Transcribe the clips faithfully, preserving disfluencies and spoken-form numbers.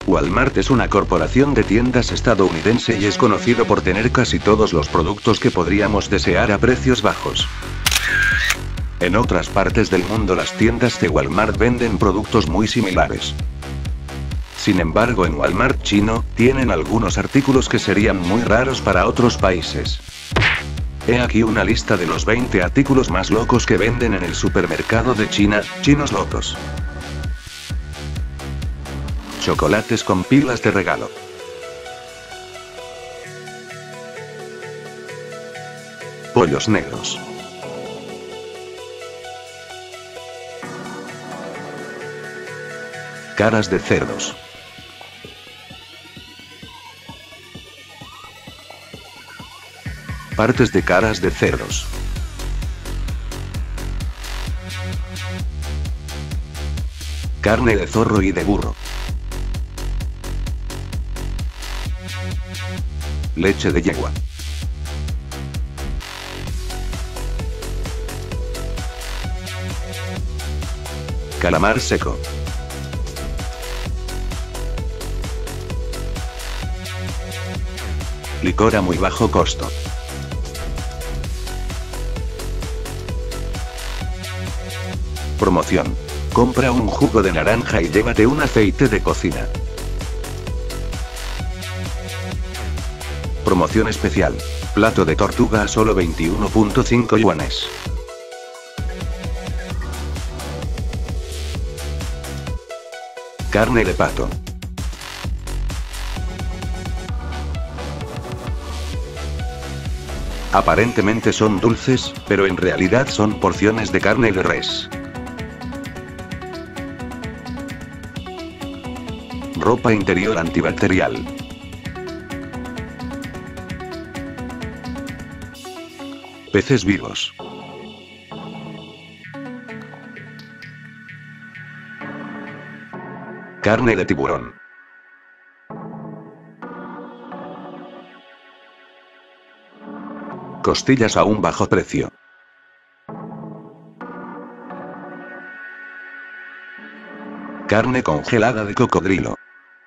Walmart es una corporación de tiendas estadounidense y es conocido por tener casi todos los productos que podríamos desear a precios bajos. En otras partes del mundo las tiendas de Walmart venden productos muy similares. Sin embargo, en Walmart chino, tienen algunos artículos que serían muy raros para otros países. He aquí una lista de los veinte artículos más locos que venden en el supermercado de China, chinos locos. Chocolates con pilas de regalo. Pollos negros. Caras de cerdos. Partes de caras de cerdos. Carne de zorro y de burro. Leche de yegua. Calamar seco. Licor a muy bajo costo. Promoción. Compra un jugo de naranja y llévate un aceite de cocina. Promoción especial. Plato de tortuga a solo veintiuno punto cinco yuanes. Carne de pato. Aparentemente son dulces, pero en realidad son porciones de carne de res. Ropa interior antibacterial. Peces vivos. Carne de tiburón. Costillas a un bajo precio. Carne congelada de cocodrilo.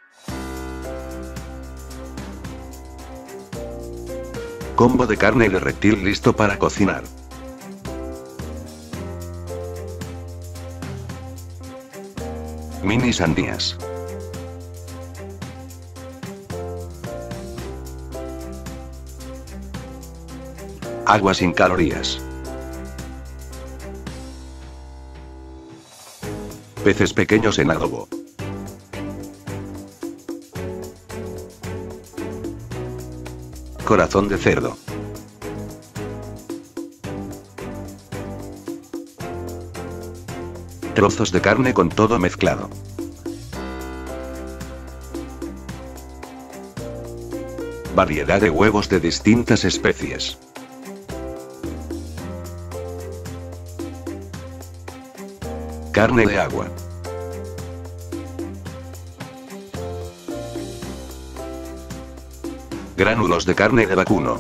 Combo de carne de reptil listo para cocinar. Mini sandías. Agua sin calorías. Peces pequeños en adobo. Corazón de cerdo. Trozos de carne con todo mezclado. Variedad de huevos de distintas especies. Carne de agua. Gránulos de carne de vacuno.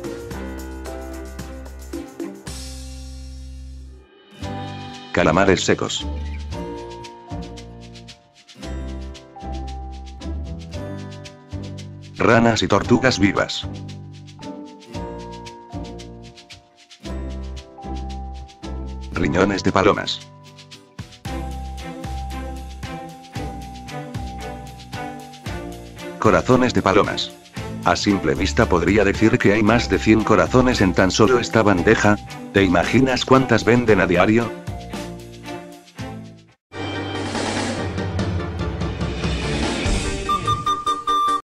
Calamares secos. Ranas y tortugas vivas. Riñones de palomas. Corazones de palomas. A simple vista podría decir que hay más de cien corazones en tan solo esta bandeja. ¿Te imaginas cuántas venden a diario?